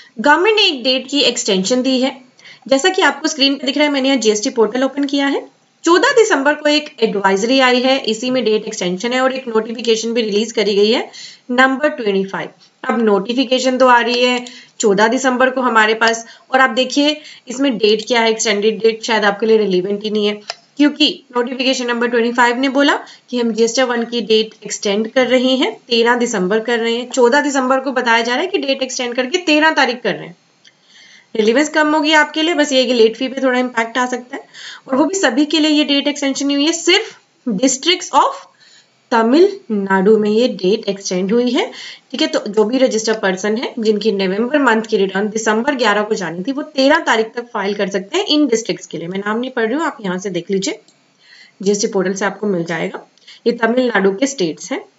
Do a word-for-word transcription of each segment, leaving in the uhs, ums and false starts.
Government ने एक date की एक्सटेंशन दी है। जैसा कि आपको स्क्रीन पे दिख रहा है, मैंने यहाँ जीएसटी पोर्टल ओपन किया है। चौदह दिसंबर को एक एडवाइजरी आई है, इसी में डेट एक्सटेंशन है और एक नोटिफिकेशन भी रिलीज करी गई है नंबर पच्चीस। अब नोटिफिकेशन तो आ रही है चौदह दिसंबर को हमारे पास, और आप देखिए इसमें डेट क्या है, एक्सटेंडेड डेट शायद आपके लिए रिलीवेंट ही नहीं है, क्योंकि नोटिफिकेशन नंबर पच्चीस ने बोला कि हम जीएसटी वन की डेट एक्सटेंड कर रहे हैं, तेरह दिसंबर कर रहे हैं। चौदह दिसंबर को बताया जा रहा है कि डेट एक्सटेंड करके तेरह तारीख कर रहे हैं। रिलीवेंस कम होगी आपके लिए, बस ये कि लेट फी पे थोड़ा इम्पैक्ट आ सकता है, और वो भी सभी के लिए ये डेट एक्सटेंशन नहीं हुई है, सिर्फ डिस्ट्रिक्ट्स ऑफ तमिलनाडु में ये डेट एक्सटेंड हुई है। ठीक है, तो जो भी रजिस्टर्ड पर्सन है जिनकी नवंबर मंथ की रिटर्न दिसंबर ग्यारह को जानी थी, वो तेरह तारीख तक फाइल कर सकते हैं इन डिस्ट्रिक्ट्स के लिए। मैं नाम नहीं पढ़ रही हूँ, आप यहाँ से देख लीजिए, जीएसटी पोर्टल से आपको मिल जाएगा। ये तमिलनाडु के स्टेट्स हैं,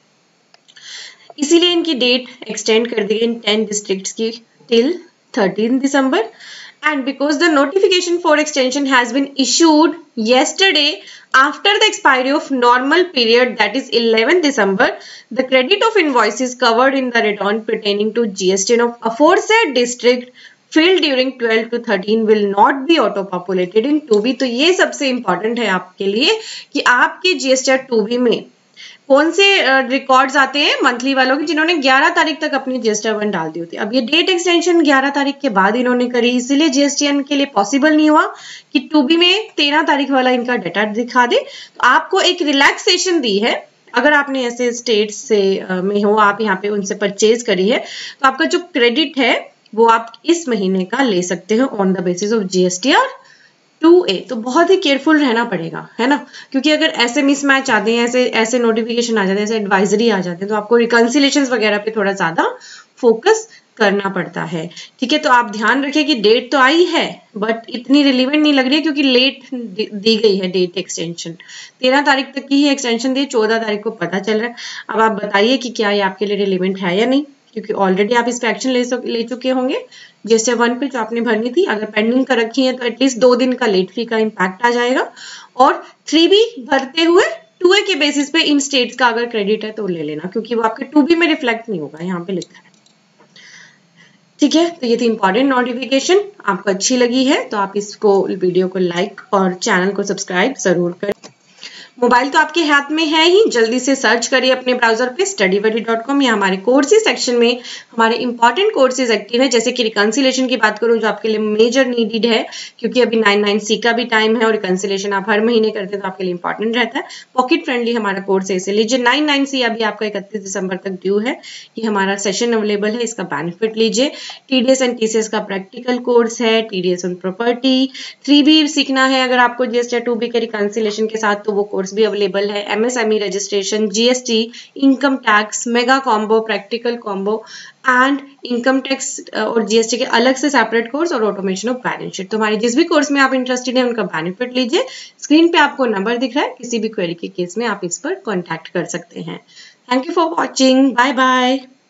इसीलिए इनकी डेट एक्सटेंड कर दी गई इन टेन डिस्ट्रिक्ट्स की till thirteenth December, and because the notification for extension has been issued yesterday after the expiry of normal period, that is eleventh December, the credit of invoices covered in the return pertaining to G S T of aforesaid district filled during twelve to thirteen will not be auto populated in two B. तो ये सबसे important है आपके लिए कि आपके GST two B में कौन से रिकॉर्ड्स आते हैं मंथली वालों के, जिन्होंने ग्यारह तारीख तक अपनी जीएसटी वन डाल दी होती है। अब ये डेट एक्सटेंशन ग्यारह तारीख के बाद इन्होंने करी, इसीलिए जीएसटीएन के लिए पॉसिबल नहीं हुआ कि टू बी में तेरह तारीख वाला इनका डाटा दिखा दे। तो आपको एक रिलैक्सेशन दी है, अगर आपने ऐसे स्टेट से में हो, आप यहाँ पे उनसे परचेज करी है, तो आपका जो क्रेडिट है वो आप इस महीने का ले सकते हो on the basis of GSTR two A. तो बहुत ही केयरफुल रहना पड़ेगा, है ना, क्योंकि अगर ऐसे मिसमैच आते हैं, ऐसे ऐसे नोटिफिकेशन आ जाते हैं, ऐसे एडवाइजरी आ जाते हैं, तो आपको रिकंसिलेशंस वगैरह पे थोड़ा ज्यादा फोकस करना पड़ता है। ठीक है, तो आप ध्यान रखिए कि डेट तो आई है बट इतनी रिलीवेंट नहीं लग रही है, क्योंकि लेट दी गई है डेट एक्सटेंशन। तेरह तारीख तक की ही एक्सटेंशन दी, चौदह तारीख को पता चल रहा है। अब आप बताइए कि क्या ये आपके लिए रिलीवेंट है या नहीं, क्योंकि ऑलरेडी आप इस पे एक्शन ले ले चुके होंगे जीएसटी वन पे जो आपने भरनी थी। अगर पेंडिंग कर रखी है तो एटलीस्ट दो दिन का लेट फी का इम्पैक्ट आ जाएगा, और थ्री बी भरते हुए टू ए के बेसिस पे इन स्टेट्स का अगर क्रेडिट है तो ले लेना, क्योंकि वो आपके टू बी में रिफ्लेक्ट नहीं होगा, यहाँ पे लिखा है। ठीक है, तो ये थी इंपॉर्टेंट नोटिफिकेशन। आपको अच्छी लगी है तो आप इसको वीडियो को लाइक और चैनल को सब्सक्राइब जरूर करें। मोबाइल तो आपके हाथ में है ही, जल्दी से सर्च करिए अपने ब्राउजर पे स्टडी बडी डॉट कॉम। या हमारे कोर्सेज सेक्शन में हमारे इंपॉर्टेंट कोर्सेज एक्टिव है, जैसे कि रिकंसिलेशन की बात करूं जो आपके लिए मेजर नीडेड है, क्योंकि अभी नाइन नाइन सी का भी टाइम है और रिकंसिलेशन आप हर महीने करते हैं तो आपके लिए इंपॉर्टेंट रहता है। पॉकेट फ्रेंडली हमारा कोर्स है, इसे लीजिए। नाइन नाइन सी अभी आपका इकतीस दिसंबर तक ड्यू है, ये हमारा सेशन अवेलेबल है, इसका बेनिफिट लीजिए। टीडीएस एंड टीसीएस का प्रैक्टिकल कोर्स है, TDS on property. Three B सीखना है अगर आपको जीएसटी टू बी के रिकंसिलेशन के साथ, तो वो कोर्स भी अवेलेबल है। MSME registration, GST, income tax, mega combo, practical combo and income tax और जीएसटी के अलग से सेपरेट कोर्स, और ऑटोमेशन ऑफ बैलेंस शीट। तो हमारे जिस भी कोर्स में आप इंटरेस्टेड हैं उनका बेनिफिट लीजिए। स्क्रीन पे आपको नंबर दिख रहा है, किसी भी क्वेरी के केस में आप इस पर कॉन्टैक्ट कर सकते हैं। Thank you for watching, bye bye.